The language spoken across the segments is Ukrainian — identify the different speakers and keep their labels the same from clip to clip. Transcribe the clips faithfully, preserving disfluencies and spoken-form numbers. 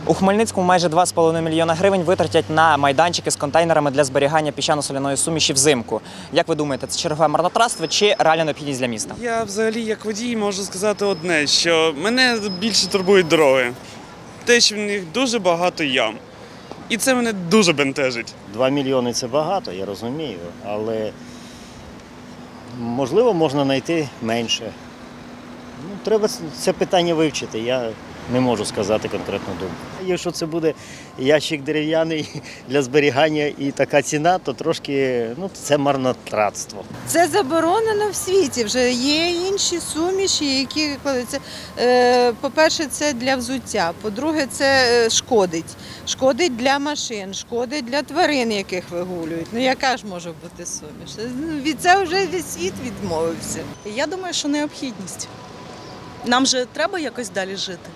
Speaker 1: У Хмельницькому майже два з половиною мільйона гривень витратять на майданчики з контейнерами для зберігання піщано-соляної суміші взимку. Як ви думаєте, це чергове марнотратство чи реальна необхідність для міста?
Speaker 2: Я взагалі як водій можу сказати одне, що мене більше турбують дороги. Те, що в них дуже багато ям. І це мене дуже бентежить.
Speaker 3: Два мільйони – це багато, я розумію, але можливо можна знайти менше. Ну, треба це питання вивчити, я не можу сказати конкретну думку. Якщо це буде ящик дерев'яний для зберігання і така ціна, то трошки ну, це марнотратство.
Speaker 4: Це заборонено в світі, вже є інші суміші, які, це, е, по-перше, це для взуття, по-друге, це шкодить. Шкодить для машин, шкодить для тварин, яких вигулюють. Ну яка ж може бути суміш? Від цього вже весь світ відмовився.
Speaker 5: Я думаю, що необхідність. Нам же треба якось далі жити.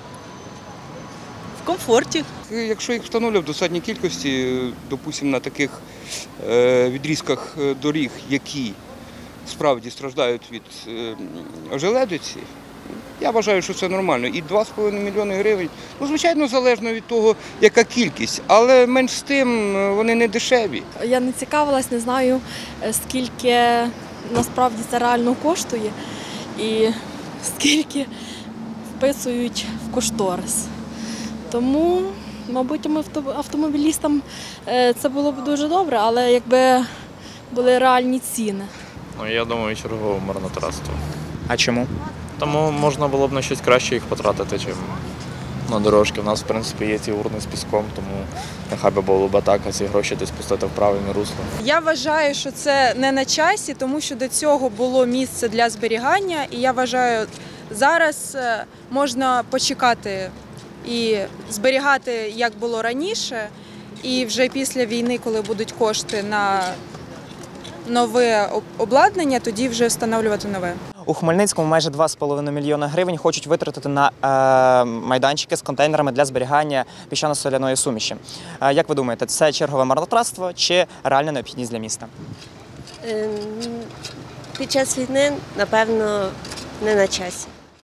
Speaker 5: В комфорті.
Speaker 6: Якщо їх встановлювати в достатній кількості, допустимо, на таких відрізках доріг, які справді страждають від ожеледиці, я вважаю, що це нормально. І два з половиною мільйони гривень, ну, звичайно, залежно від того, яка кількість, але менш з тим вони не дешеві.
Speaker 7: Я не цікавилась, не знаю, скільки насправді це реально коштує і скільки вписують в кошторис. Тому, мабуть, ми автомобілістам це було б дуже добре, але якби були реальні ціни.
Speaker 8: Ну, я думаю, чергове марнотратство.
Speaker 1: А чому?
Speaker 8: Тому можна було б на щось краще їх потратити, ніж на дорожки. У нас, в принципі, є ті урни з піском, тому нехай би було б так, а ці гроші десь пустити в правильне русло.
Speaker 9: Я вважаю, що це не на часі, тому що до цього було місце для зберігання, і я вважаю, зараз можна почекати і зберігати, як було раніше, і вже після війни, коли будуть кошти на нове обладнання, тоді вже встановлювати нове.
Speaker 1: У Хмельницькому майже два з половиною мільйона гривень хочуть витратити на е, майданчики з контейнерами для зберігання піщано-соляної суміші. Е, як ви думаєте, це чергове марнотратство чи реальна необхідність для міста?
Speaker 10: Під час війни, напевно, не на часі.